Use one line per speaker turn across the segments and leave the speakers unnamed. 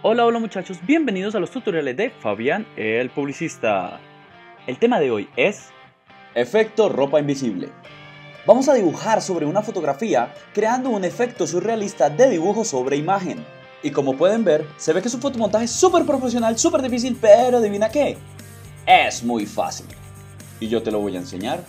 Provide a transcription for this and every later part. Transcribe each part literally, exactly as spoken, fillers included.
Hola, hola muchachos, bienvenidos a los tutoriales de Fabián el Publicista. El tema de hoy es
efecto ropa invisible. Vamos a dibujar sobre una fotografía creando un efecto surrealista de dibujo sobre imagen. Y como pueden ver, se ve que es un fotomontaje súper profesional, súper difícil, pero adivina qué, es muy fácil. Y yo te lo voy a enseñar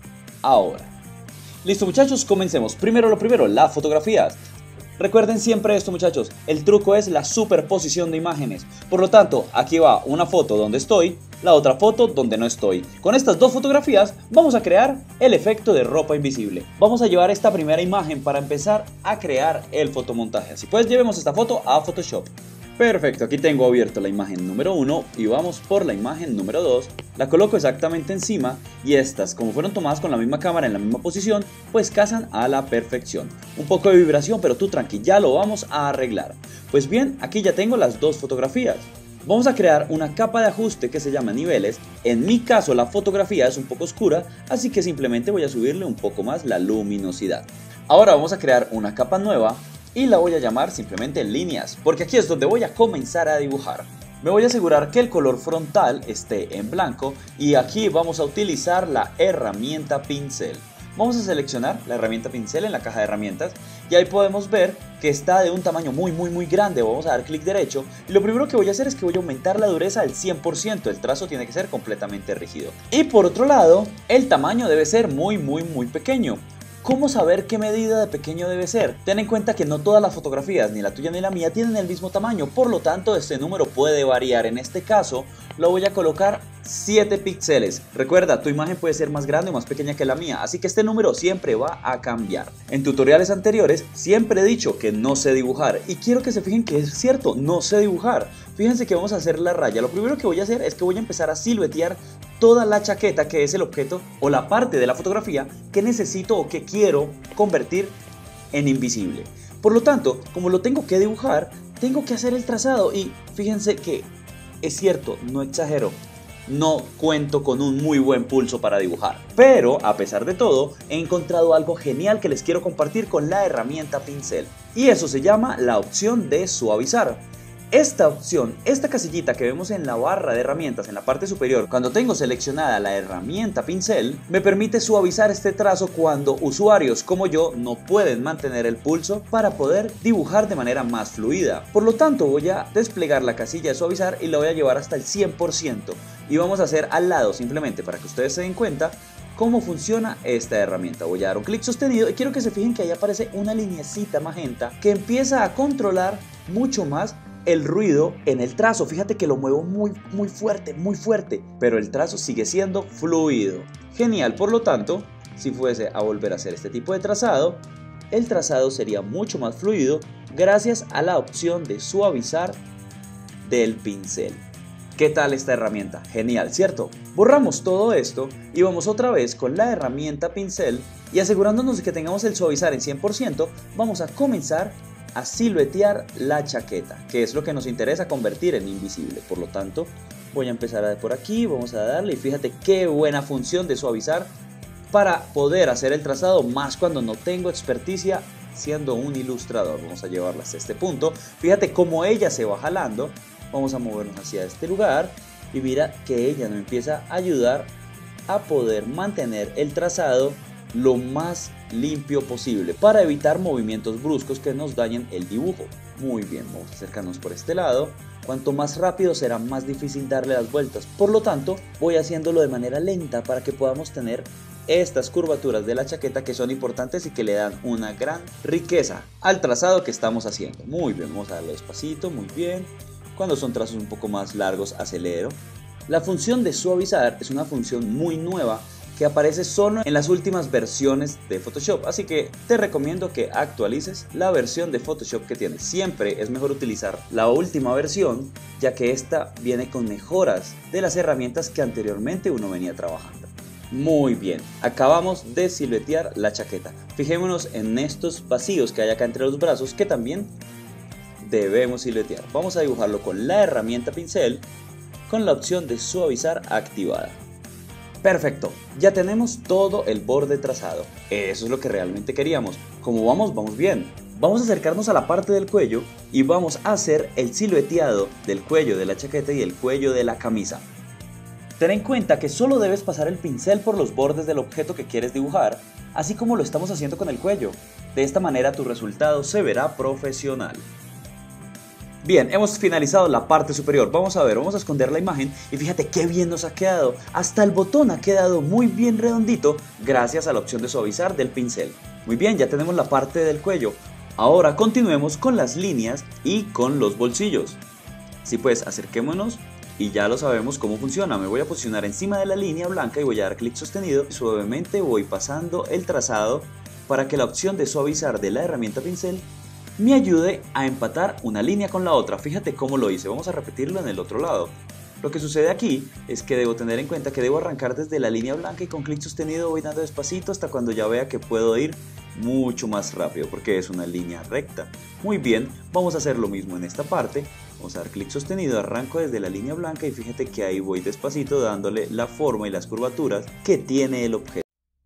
ahora. Listo muchachos, comencemos. Primero lo primero, las fotografías. Recuerden siempre esto muchachos, el truco es la superposición de imágenes. Por lo tanto, aquí va una foto donde estoy, la otra foto donde no estoy. Con estas dos fotografías vamos a crear el efecto de ropa invisible. Vamos a llevar esta primera imagen para empezar a crear el fotomontaje. Así pues, llevemos esta foto a Photoshop. Perfecto, aquí tengo abierto la imagen número uno y vamos por la imagen número dos. La coloco exactamente encima y estas, como fueron tomadas con la misma cámara en la misma posición, pues casan a la perfección. Un poco de vibración, pero tú tranqui, ya lo vamos a arreglar. Pues bien, aquí ya tengo las dos fotografías. Vamos a crear una capa de ajuste que se llama niveles. En mi caso la fotografía es un poco oscura, así que simplemente voy a subirle un poco más la luminosidad. Ahora vamos a crear una capa nueva y la voy a llamar simplemente líneas, porque aquí es donde voy a comenzar a dibujar. Me voy a asegurar que el color frontal esté en blanco y aquí vamos a utilizar la herramienta pincel. Vamos a seleccionar la herramienta pincel en la caja de herramientas y ahí podemos ver que está de un tamaño muy muy muy grande. Vamos a dar clic derecho y lo primero que voy a hacer es que voy a aumentar la dureza al cien por ciento. El trazo tiene que ser completamente rígido. Y por otro lado, el tamaño debe ser muy muy muy pequeño. ¿Cómo saber qué medida de pequeño debe ser? Ten en cuenta que no todas las fotografías, ni la tuya ni la mía, tienen el mismo tamaño, por lo tanto este número puede variar. En este caso lo voy a colocar siete píxeles. Recuerda, tu imagen puede ser más grande o más pequeña que la mía, así que este número siempre va a cambiar. En tutoriales anteriores siempre he dicho que no sé dibujar y quiero que se fijen que es cierto, no sé dibujar. Fíjense que vamos a hacer la raya. Lo primero que voy a hacer es que voy a empezar a siluetear toda la chaqueta, que es el objeto o la parte de la fotografía que necesito o que quiero convertir en invisible. Por lo tanto, como lo tengo que dibujar, tengo que hacer el trazado y fíjense que es cierto, no exagero, no cuento con un muy buen pulso para dibujar. Pero a pesar de todo, he encontrado algo genial que les quiero compartir con la herramienta pincel. Y eso se llama la opción de suavizar. Esta opción, esta casillita que vemos en la barra de herramientas en la parte superior, cuando tengo seleccionada la herramienta pincel, me permite suavizar este trazo cuando usuarios como yo no pueden mantener el pulso para poder dibujar de manera más fluida. Por lo tanto, voy a desplegar la casilla de suavizar y la voy a llevar hasta el cien por ciento. Y vamos a hacer al lado, simplemente para que ustedes se den cuenta cómo funciona esta herramienta. Voy a dar un clic sostenido y quiero que se fijen que ahí aparece una lineecita magenta que empieza a controlar mucho más el ruido en el trazo. Fíjate que lo muevo muy muy fuerte, muy fuerte, pero el trazo sigue siendo fluido. Genial, por lo tanto, si fuese a volver a hacer este tipo de trazado, el trazado sería mucho más fluido gracias a la opción de suavizar del pincel. ¿Qué tal esta herramienta? Genial, ¿cierto? Borramos todo esto y vamos otra vez con la herramienta pincel y asegurándonos de que tengamos el suavizar en cien por ciento, vamos a comenzar a siluetear la chaqueta, que es lo que nos interesa convertir en invisible. Por lo tanto, voy a empezar a por aquí, vamos a darle y fíjate qué buena función de suavizar para poder hacer el trazado, más cuando no tengo experticia siendo un ilustrador. Vamos a llevarla hasta este punto, fíjate cómo ella se va jalando. Vamos a movernos hacia este lugar y mira que ella nos empieza a ayudar a poder mantener el trazado lo más limpio posible para evitar movimientos bruscos que nos dañen el dibujo. Muy bien, vamos a acercarnos por este lado. Cuanto más rápido será más difícil darle las vueltas, por lo tanto voy haciéndolo de manera lenta para que podamos tener estas curvaturas de la chaqueta que son importantes y que le dan una gran riqueza al trazado que estamos haciendo. Muy bien, vamos a darle despacito, muy bien. Cuando son trazos un poco más largos, acelero. La función de suavizar es una función muy nueva que aparece solo en las últimas versiones de Photoshop, así que te recomiendo que actualices la versión de Photoshop que tienes. Siempre es mejor utilizar la última versión, ya que esta viene con mejoras de las herramientas que anteriormente uno venía trabajando. Muy bien, acabamos de siluetear la chaqueta. Fijémonos en estos vacíos que hay acá entre los brazos que también debemos siluetear. Vamos a dibujarlo con la herramienta pincel con la opción de suavizar activada. Perfecto, ya tenemos todo el borde trazado. Eso es lo que realmente queríamos. Como vamos, vamos bien. Vamos a acercarnos a la parte del cuello y vamos a hacer el silueteado del cuello de la chaqueta y el cuello de la camisa. Ten en cuenta que solo debes pasar el pincel por los bordes del objeto que quieres dibujar, así como lo estamos haciendo con el cuello. De esta manera tu resultado se verá profesional. Bien, hemos finalizado la parte superior. Vamos a ver, vamos a esconder la imagen y fíjate qué bien nos ha quedado. Hasta el botón ha quedado muy bien redondito gracias a la opción de suavizar del pincel. Muy bien, ya tenemos la parte del cuello. Ahora continuemos con las líneas y con los bolsillos. Sí, pues acerquémonos y ya lo sabemos cómo funciona. Me voy a posicionar encima de la línea blanca y voy a dar clic sostenido. Suavemente voy pasando el trazado para que la opción de suavizar de la herramienta pincel me ayude a empatar una línea con la otra. Fíjate cómo lo hice, vamos a repetirlo en el otro lado. Lo que sucede aquí es que debo tener en cuenta que debo arrancar desde la línea blanca y con clic sostenido voy dando despacito hasta cuando ya vea que puedo ir mucho más rápido porque es una línea recta. Muy bien, vamos a hacer lo mismo en esta parte. Vamos a dar clic sostenido, arranco desde la línea blanca y fíjate que ahí voy despacito dándole la forma y las curvaturas que tiene el objeto.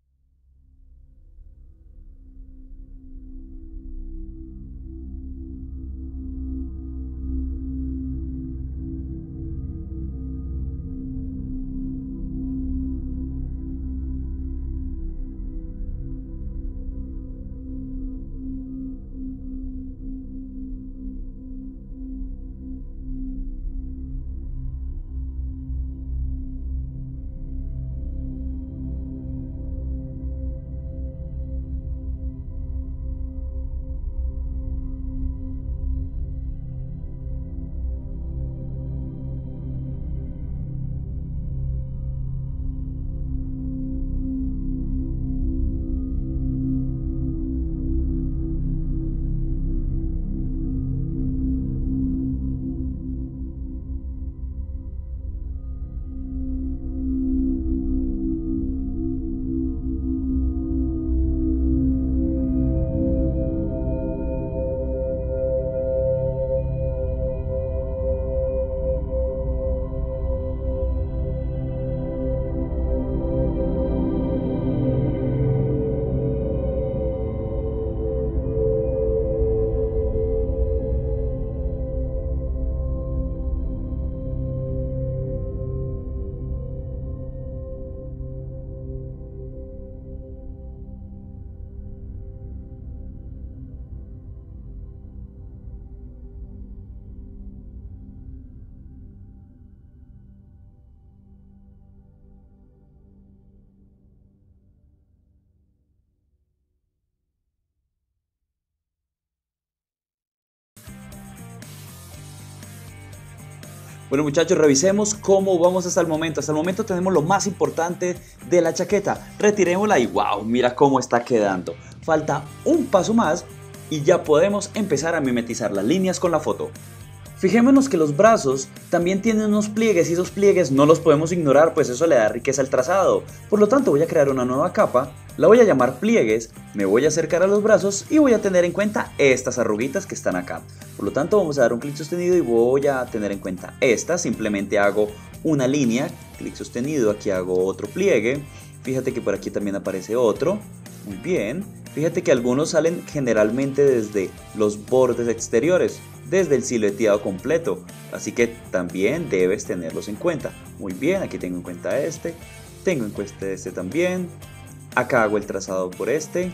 Bueno muchachos, revisemos cómo vamos hasta el momento. Hasta el momento tenemos lo más importante de la chaqueta. Retirémosla y wow, mira cómo está quedando. Falta un paso más y ya podemos empezar a mimetizar las líneas con la foto. Fijémonos que los brazos también tienen unos pliegues y esos pliegues no los podemos ignorar, pues eso le da riqueza al trazado. Por lo tanto voy a crear una nueva capa, la voy a llamar pliegues, me voy a acercar a los brazos y voy a tener en cuenta estas arruguitas que están acá. Por lo tanto vamos a dar un clic sostenido y voy a tener en cuenta estas. Simplemente hago una línea, clic sostenido, aquí hago otro pliegue. Fíjate que por aquí también aparece otro. Muy bien. Fíjate que algunos salen generalmente desde los bordes exteriores, desde el silueteado completo, así que también debes tenerlos en cuenta. Muy bien, aquí tengo en cuenta este, tengo en cuenta este también. Acá hago el trazado por este,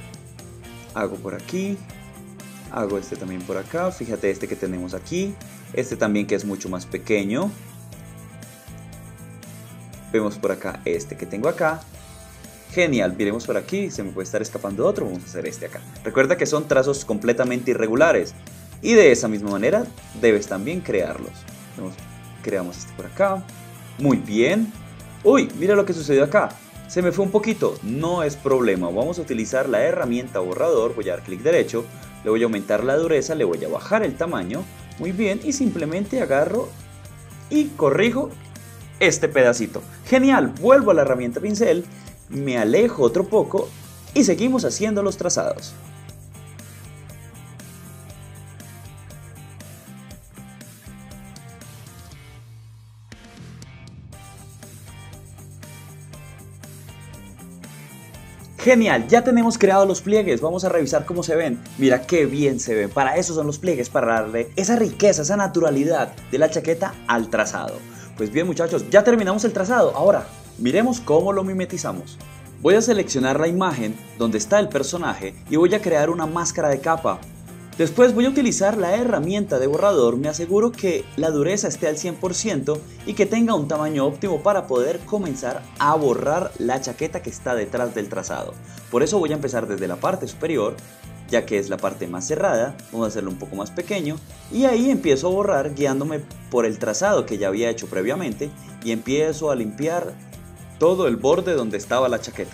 hago por aquí, hago este también por acá. Fíjate este que tenemos aquí, este también que es mucho más pequeño. Vemos por acá este que tengo acá. Genial, miremos por aquí, se me puede estar escapando otro, vamos a hacer este acá. Recuerda que son trazos completamente irregulares y de esa misma manera debes también crearlos. Vamos, creamos este por acá, muy bien. Uy, mira lo que sucedió acá, se me fue un poquito, no es problema. Vamos a utilizar la herramienta borrador, voy a dar clic derecho, le voy a aumentar la dureza, le voy a bajar el tamaño, muy bien, y simplemente agarro y corrijo este pedacito. Genial, vuelvo a la herramienta pincel, me alejo otro poco y seguimos haciendo los trazados. Genial, ya tenemos creados los pliegues, vamos a revisar cómo se ven. Mira qué bien se ven, para eso son los pliegues, para darle esa riqueza, esa naturalidad de la chaqueta al trazado. Pues bien muchachos, ya terminamos el trazado, ahora miremos cómo lo mimetizamos. Voy a seleccionar la imagen donde está el personaje y voy a crear una máscara de capa. Después voy a utilizar la herramienta de borrador, me aseguro que la dureza esté al cien por ciento y que tenga un tamaño óptimo para poder comenzar a borrar la chaqueta que está detrás del trazado. Por eso voy a empezar desde la parte superior, ya que es la parte más cerrada, vamos a hacerlo un poco más pequeño y ahí empiezo a borrar guiándome por el trazado que ya había hecho previamente y empiezo a limpiar todo el borde donde estaba la chaqueta.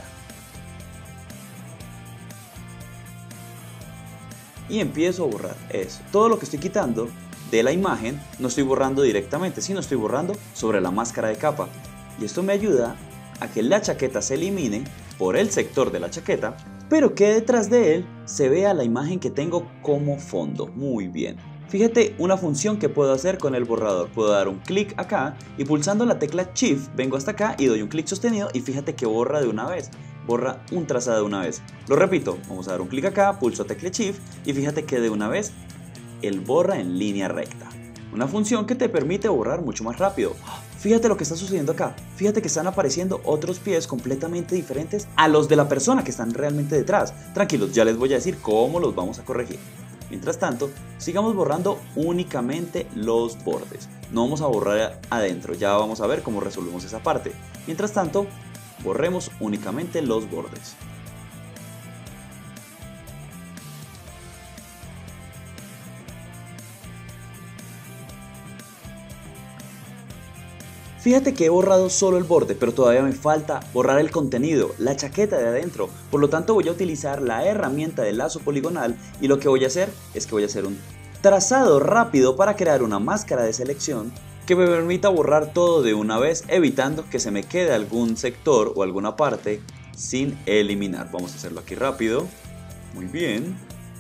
Y empiezo a borrar eso. Todo lo que estoy quitando de la imagen no estoy borrando directamente, sino estoy borrando sobre la máscara de capa. Y esto me ayuda a que la chaqueta se elimine por el sector de la chaqueta, pero que detrás de él se vea la imagen que tengo como fondo. Muy bien. Fíjate una función que puedo hacer con el borrador. Puedo dar un clic acá y pulsando la tecla Shift vengo hasta acá y doy un clic sostenido y fíjate que borra de una vez. Borra un trazado de una vez. Lo repito, vamos a dar un clic acá, pulso tecla Shift y fíjate que de una vez él borra en línea recta. Una función que te permite borrar mucho más rápido. Fíjate lo que está sucediendo acá. Fíjate que están apareciendo otros pies completamente diferentes a los de la persona que están realmente detrás. Tranquilos, ya les voy a decir cómo los vamos a corregir. Mientras tanto, sigamos borrando únicamente los bordes. No vamos a borrar adentro, ya vamos a ver cómo resolvemos esa parte. Mientras tanto, borremos únicamente los bordes. Fíjate que he borrado solo el borde, pero todavía me falta borrar el contenido, la chaqueta de adentro. Por lo tanto voy a utilizar la herramienta de lazo poligonal y lo que voy a hacer es que voy a hacer un trazado rápido para crear una máscara de selección que me permita borrar todo de una vez, evitando que se me quede algún sector o alguna parte sin eliminar. Vamos a hacerlo aquí rápido. Muy bien.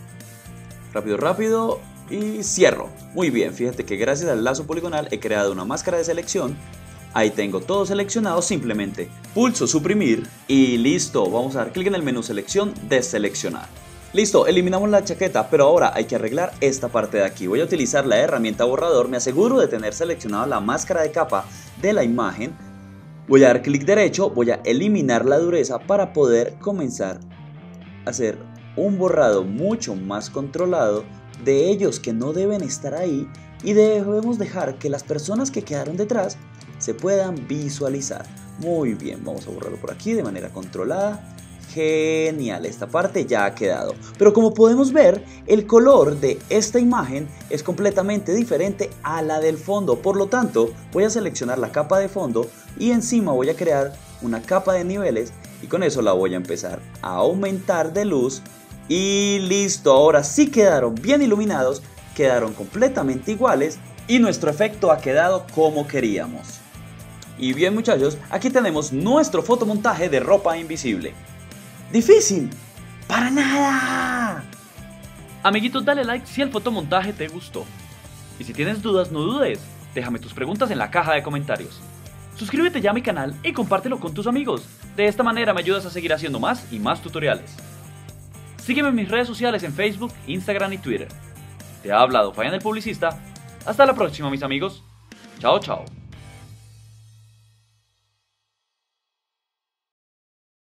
Rápido, rápido. Y cierro. Muy bien, fíjate que gracias al lazo poligonal he creado una máscara de selección. Ahí tengo todo seleccionado, simplemente pulso suprimir y listo. Vamos a dar clic en el menú selección, deseleccionar. Listo, eliminamos la chaqueta, pero ahora hay que arreglar esta parte de aquí. Voy a utilizar la herramienta borrador, me aseguro de tener seleccionada la máscara de capa de la imagen. Voy a dar clic derecho, voy a eliminar la dureza para poder comenzar a hacer un borrado mucho más controlado de ellos que no deben estar ahí y debemos dejar que las personas que quedaron detrás se puedan visualizar. Muy bien, vamos a borrarlo por aquí de manera controlada. Genial, esta parte ya ha quedado. Pero como podemos ver, el color de esta imagen es completamente diferente a la del fondo. Por lo tanto, voy a seleccionar la capa de fondo y encima voy a crear una capa de niveles y con eso la voy a empezar a aumentar de luz. Y listo, ahora sí quedaron bien iluminados, quedaron completamente iguales y nuestro efecto ha quedado como queríamos. Y bien muchachos, aquí tenemos nuestro fotomontaje de ropa invisible. ¿Difícil? ¡Para nada!
Amiguitos, dale like si el fotomontaje te gustó. Y si tienes dudas, no dudes, déjame tus preguntas en la caja de comentarios. Suscríbete ya a mi canal y compártelo con tus amigos. De esta manera me ayudas a seguir haciendo más y más tutoriales. Sígueme en mis redes sociales en Facebook, Instagram y Twitter. Te ha hablado Fabián el Publicista. Hasta la próxima mis amigos. Chao, chao.